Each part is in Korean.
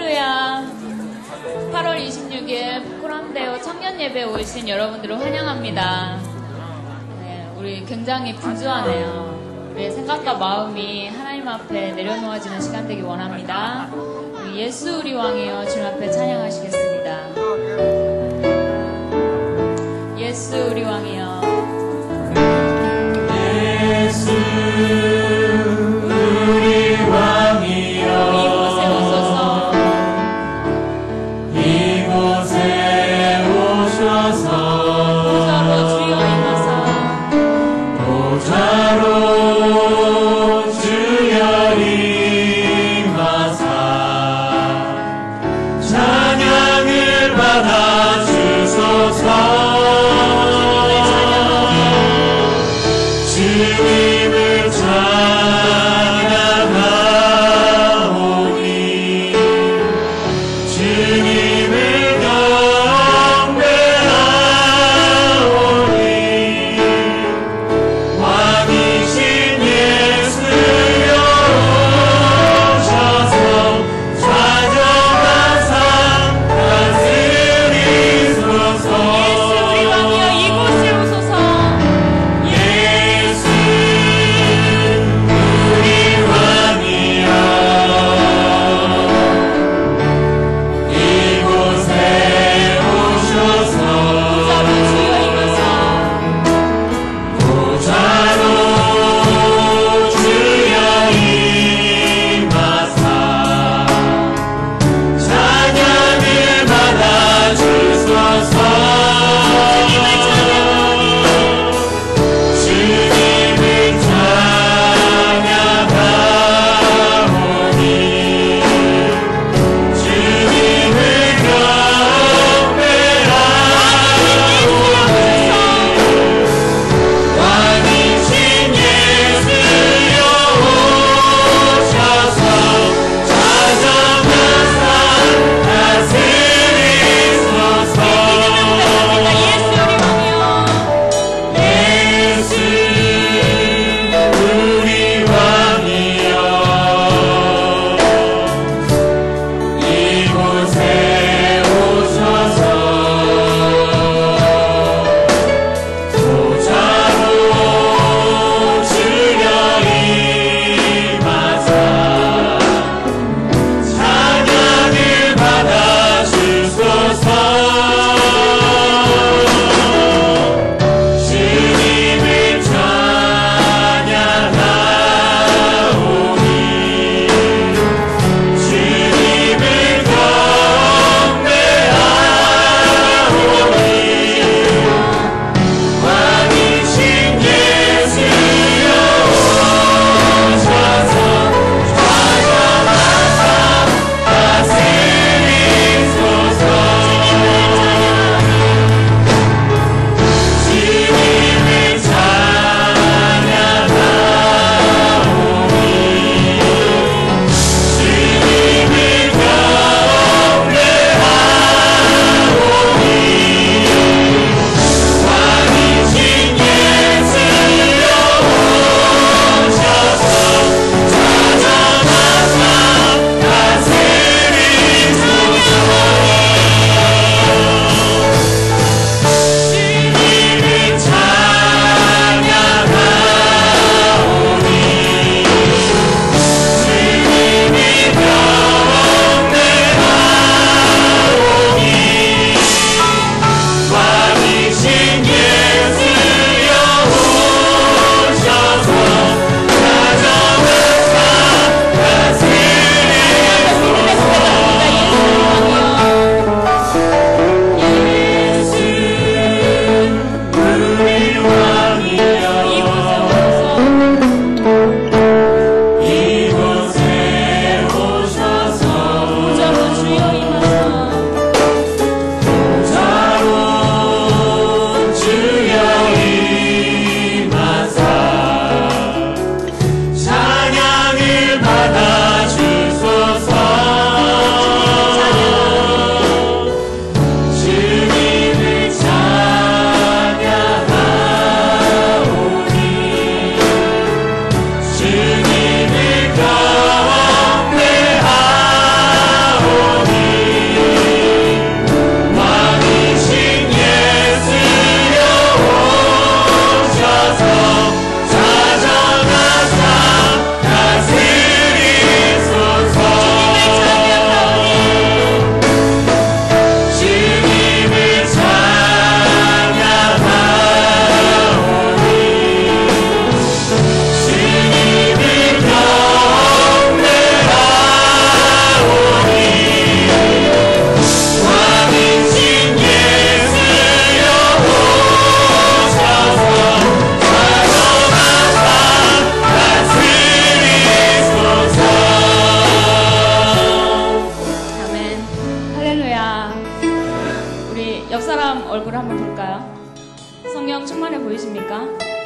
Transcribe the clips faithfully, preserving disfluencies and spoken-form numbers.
할렐루야. 팔월 이십육일 포크람데오 청년예배에 오신 여러분들을 환영합니다. 네, 우리 굉장히 분주하네요. 우리의 생각과 마음이 하나님 앞에 내려놓아지는 시간 되기 원합니다. 우리 예수 우리 왕이여 주님 앞에 찬양하시겠습니다. 예수 우리 왕이여. 예수 우리 왕이여 이곳에 오소서. 이곳에 오셔서 보좌로 주여 임하사. 보좌로 주여 임하사 찬양을 받아 주소서. 주님을 찬양하라.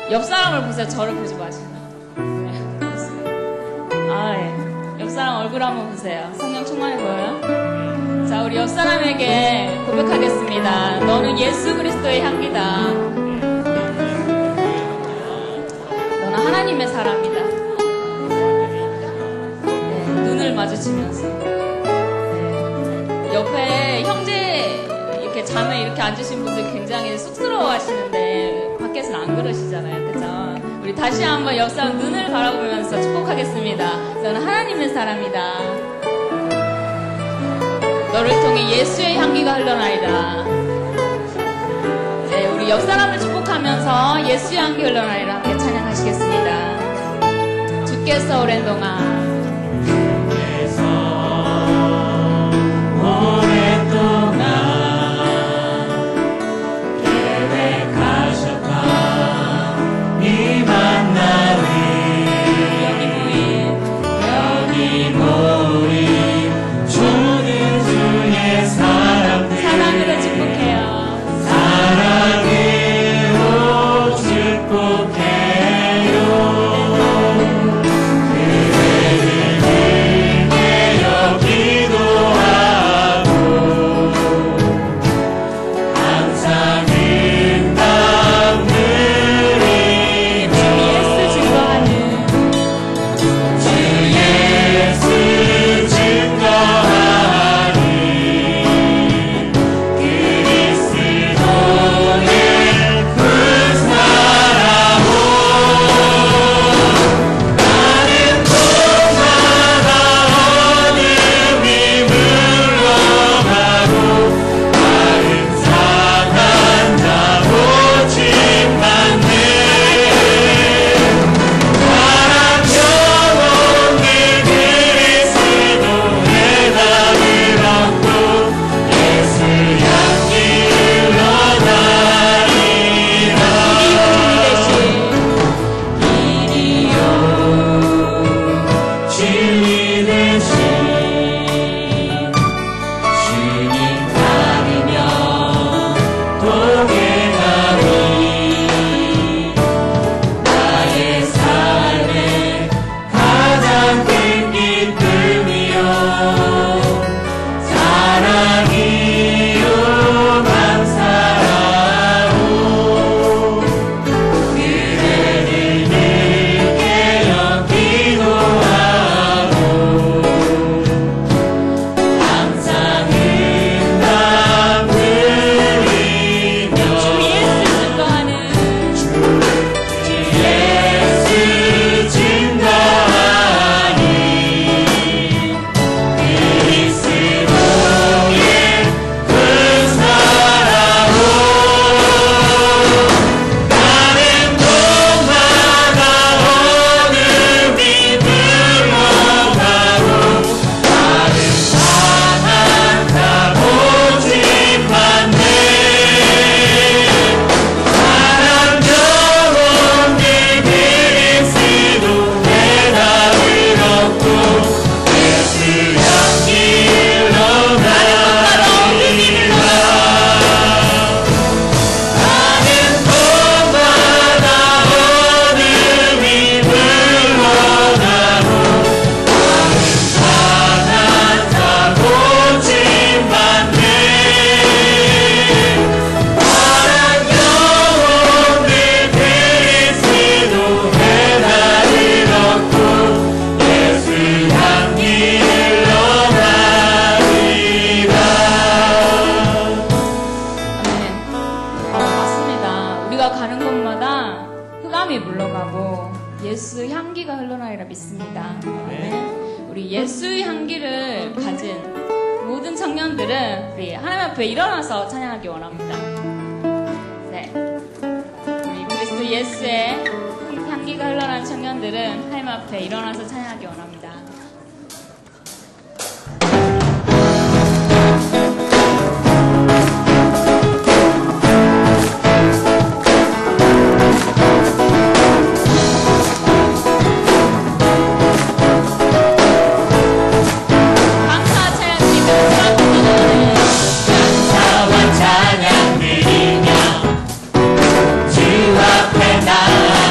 옆 사람을 보세요. 저를 보지 마시고. 네, 좋습니다. 아, 예. 옆 사람 얼굴 한번 보세요. 성령 충만해 보여요? 자, 우리 옆 사람에게 고백하겠습니다. 너는 예수 그리스도의 향기다. 너는 하나님의 사람이다. 네, 눈을 마주치면서. 네, 옆에 형제 이렇게 자매 이렇게 앉으신 분들 굉장히 쑥스러워 하시는데 밖에서는 안 그러시잖아요. 그죠? 우리 다시 한번 옆 사람 눈을 바라보면서 축복하겠습니다. 너는 하나님의 사람이다. 너를 통해 예수의 향기가 흘러나이다. 네, 우리 옆 사람을 축복하면서 예수의 향기 흘러나이다. 함께 찬양하시겠습니다. 주께서 오랜 동안 예수 향기가 흘러나리라 믿습니다. 네. 우리 예수 향기를 가진 모든 청년들은 우리 하나님 앞에 일어나서 찬양하기 원합니다. 네. 우리 그리스도 예수의 향기가 흘러나는 청년들은 하나님 앞에 일어나서 찬양하기 원합니다. 감사와 찬양 드리며 주 앞에 나아가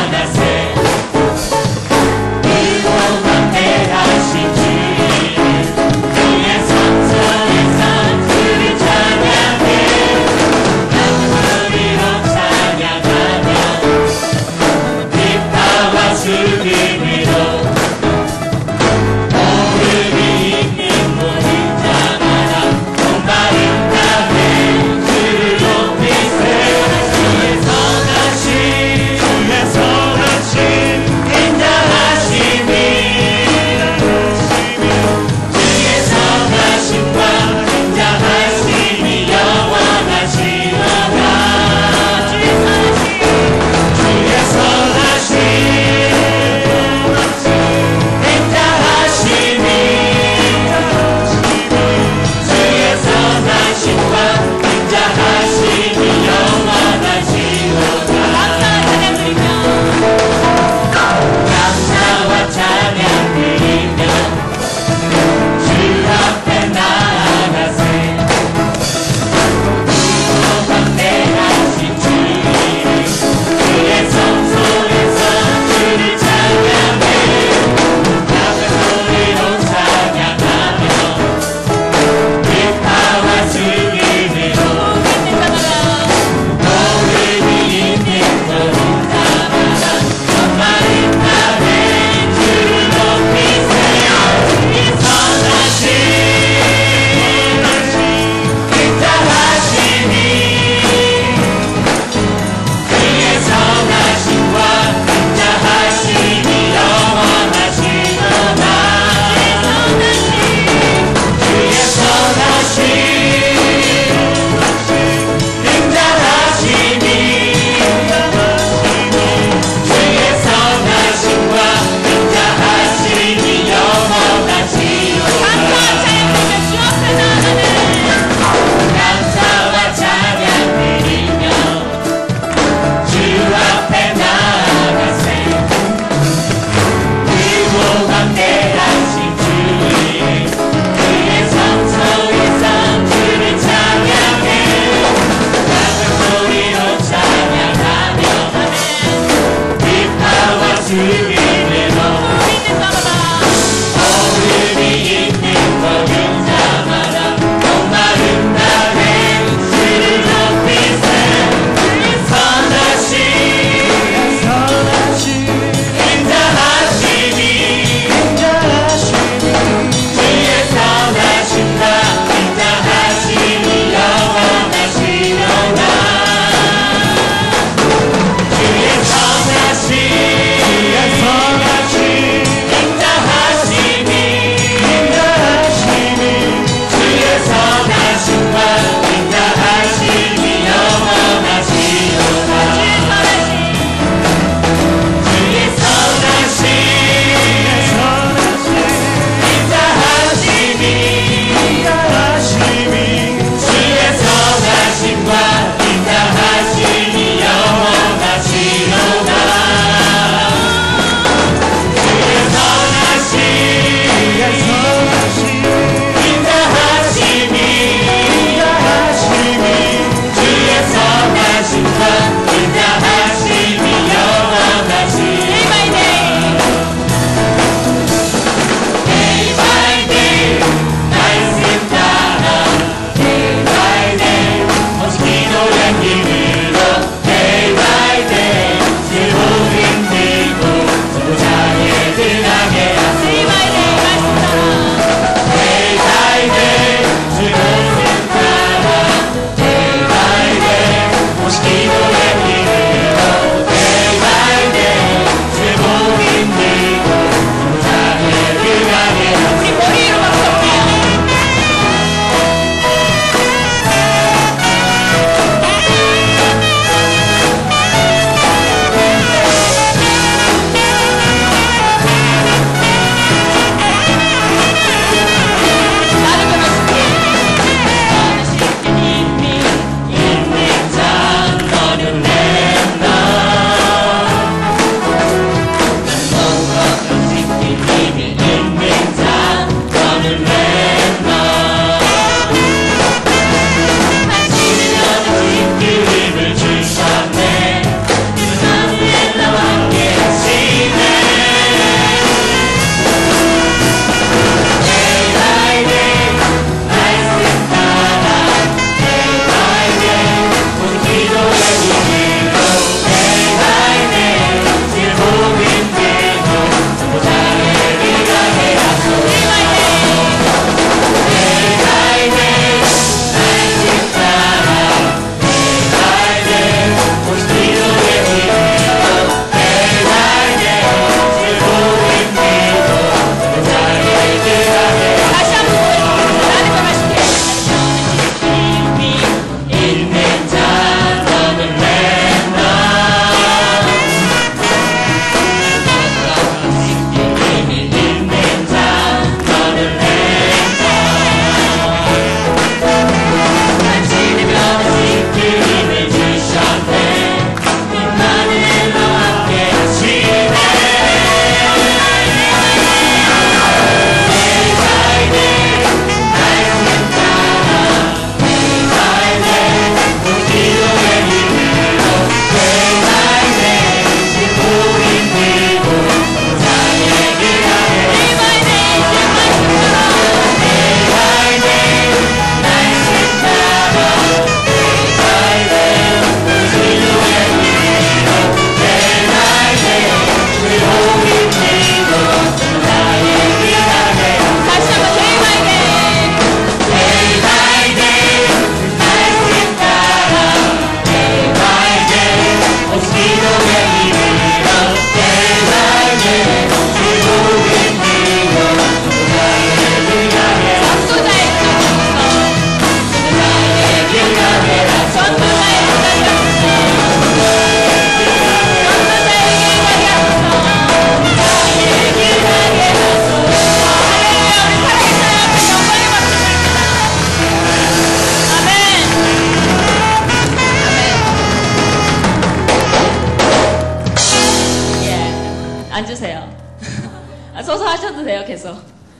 돼요, 계속.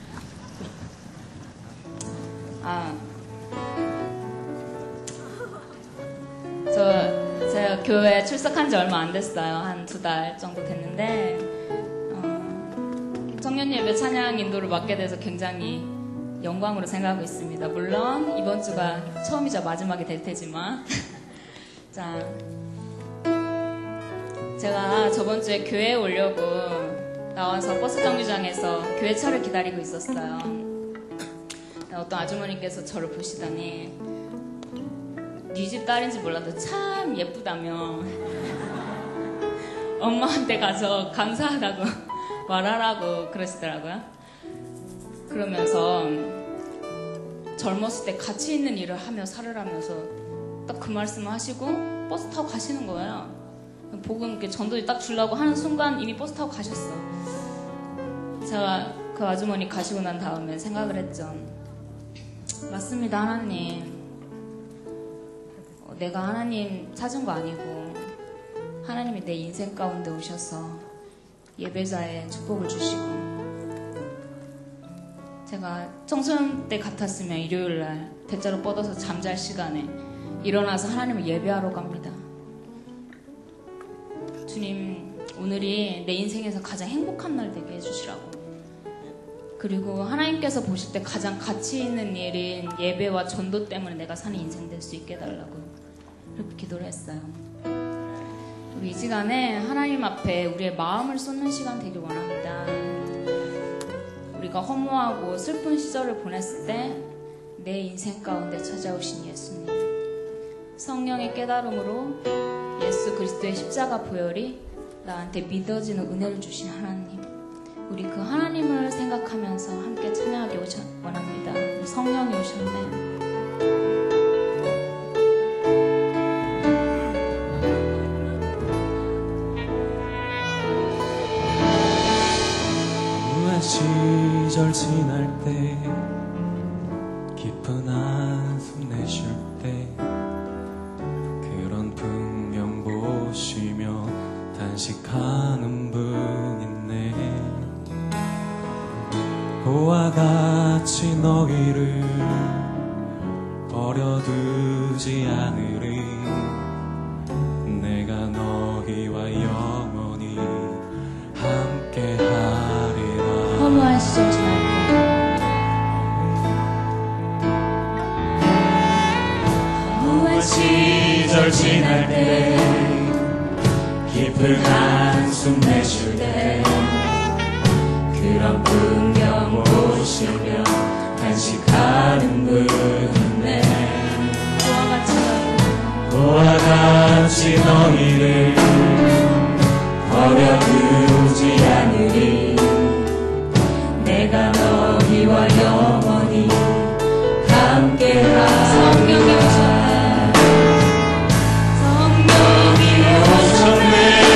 아, 저 제가 교회 출석한 지 얼마 안 됐어요. 한 두 달 정도 됐는데 어, 청년 예배 찬양 인도를 맡게 돼서 굉장히 영광으로 생각하고 있습니다. 물론 이번 주가 처음이자 마지막이 될 테지만 자, 제가 저번 주에 교회에 오려고 나와서 버스 정류장에서 교회 차를 기다리고 있었어요. 어떤 아주머니께서 저를 보시더니 네 집 딸인지 몰라도 참 예쁘다며 엄마한테 가서 감사하다고 말하라고 그러시더라고요. 그러면서 젊었을 때 가치 있는 일을 하며 살으라면서 딱 그 말씀을 하시고 버스 타고 가시는 거예요. 복음 이렇게 전도지 딱 주려고 하는 순간 이미 버스 타고 가셨어. 제가 그 아주머니 가시고 난 다음에 생각을 했죠. 맞습니다, 하나님. 어, 내가 하나님 찾은 거 아니고 하나님이 내 인생 가운데 오셔서 예배자의 축복을 주시고, 제가 청소년 때 같았으면 일요일날 대자로 뻗어서 잠잘 시간에 일어나서 하나님을 예배하러 갑니다. 주님, 오늘이 내 인생에서 가장 행복한 날 되게 해주시라고. 그리고 하나님께서 보실 때 가장 가치 있는 일인 예배와 전도 때문에 내가 사는 인생 될 수 있게 해달라고 그렇게 기도를 했어요. 우리 이 시간에 하나님 앞에 우리의 마음을 쏟는 시간 되길 원합니다. 우리가 허무하고 슬픈 시절을 보냈을 때 내 인생 가운데 찾아오신 예수님, 성령의 깨달음으로 예수 그리스도의 십자가 보혈이 나한테 믿어지는 은혜를 주신 하나님, 우리 그 하나님을 생각하면서 함께 찬양하기 원합니다. 성령이 오셨네. 시절 지날 때 깊은 한숨 내쉴 때 그런 풍경 보시며 단식하는 분 있네. 그와 같이 너희를 버려두지 않으리. 내가 너희와 영원히 함께하리라. 허무한 시절 지날 때, 허무한 시절 지날 때 깊은 한숨 내쉴 때 그런 풍경 보시며 단식하는 분네. 그와 같이 그와 같이 너희를 버려두지 않으리. 내가 너희와 영원히 함께하리라. 성령이 오셨네. 성령이 오셨네.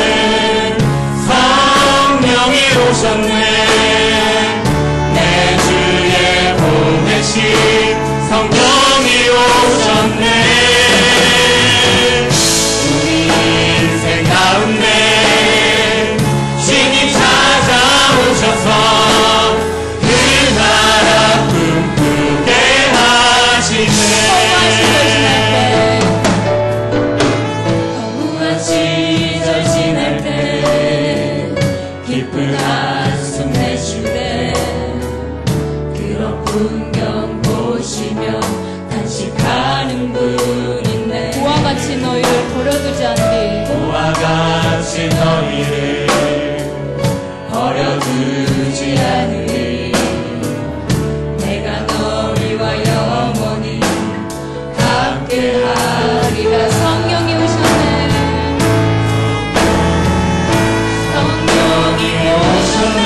성령이 오셨네. 내 주에 보내신 성령이 오셨네. 우리 인생 가운데 신이 찾아오셔서 그 나라 꿈꾸게 하시네. 허무한 시절 지날 때 깊은 한숨 내쉴 때 그런 풍경 보시며 단식하는 분 있네. 그와 같이 너희를 버려두지 않으리. 그와 같이 너희를 버려두지 않으리. 내가 너희와 영원히 함께하리라. 성령이 오셨네. 성령이 오셨네.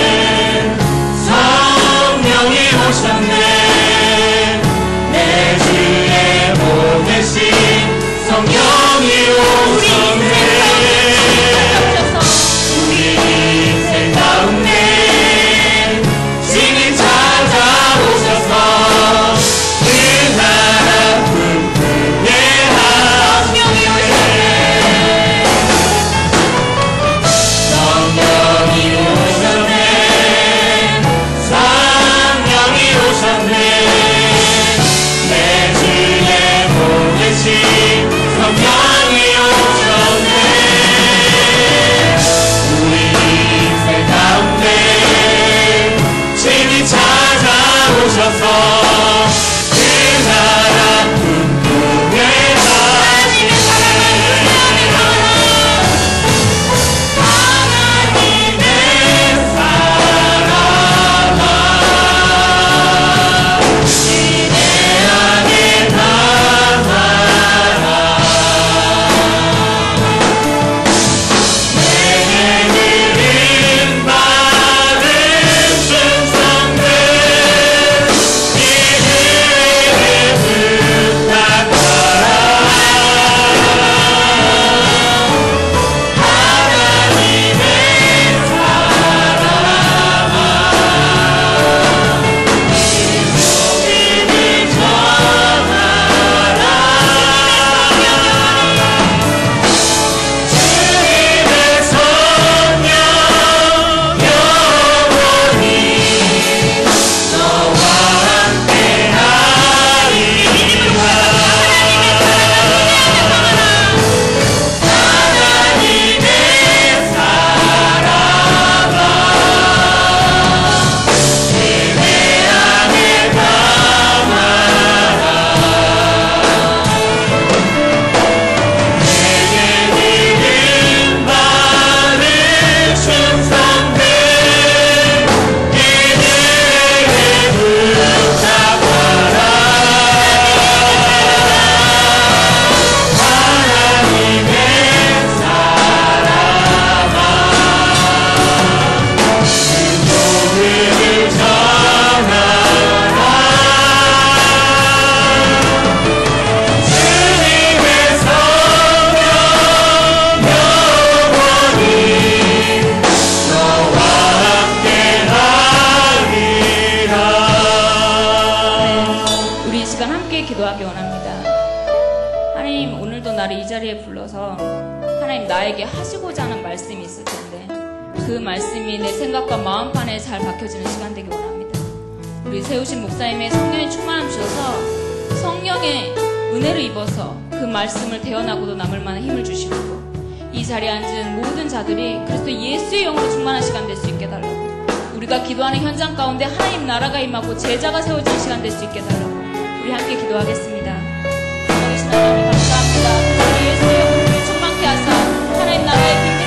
성령이 오셨네. 내 주에 보내신 성령이 오셨네. 우리 인생 가운데 신이 찾아오셔서 그 나라 꿈꾸게 하시네. 성령이 오셨네. 오셔서 그 나라 풍성하게 하시네. 하나님의 사랑아 시대 안에 담아라. 내게 드린 바른 충성들 이들에게 부탁하라. 하나님의 사랑아 주님을 전하라. 주님의 성령 영원히 너와 함께하리라. 하나님의 사랑아 시대 안에 담아라. 내게 드린 바른 충성들 이들에게 부탁하라. 하나님의 사랑아 주님을 전하라. 주님의 성령 영원히 너와 함께하리라. 우리 이 시간 함께 기도하기 원합니다. 하나님, 오늘도 나를 이 자리에 불러서 하나님 나에게 하시고자 하는 말씀이 있을 텐데 그 말씀이 내 생각과 마음판에 잘 박혀지는 시간 되기 원합니다. 우리 세우신 목사님의 성령의 충만함 주셔서 성령의 은혜를 입어서 그 말씀을 대언하고도 남을 만한 힘을 주시고 이 자리에 앉은 모든 자들이 그리스도 예수의 영으로 충만한 시간 될 수 있게 달라고, 우리가 기도하는 현장 가운데 하나님 나라가 임하고 제자가 세워지는 시간 될 수 있게 달라고 우리 함께 기도하겠습니다. 살아계신 하나님 감사합니다. 우리 예수의 영으로 충만케 하사 하나님 나라의 빛을